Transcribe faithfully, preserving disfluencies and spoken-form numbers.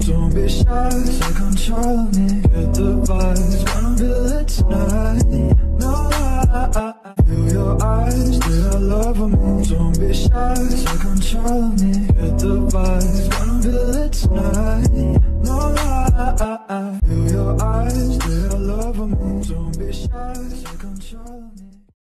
Don't be shy, take control of me. Get the vibes, gonna feel it tonight. No lie, feel your eyes, did I love me? Don't be shy, take control of me. Get the vibes, gonna feel it tonight.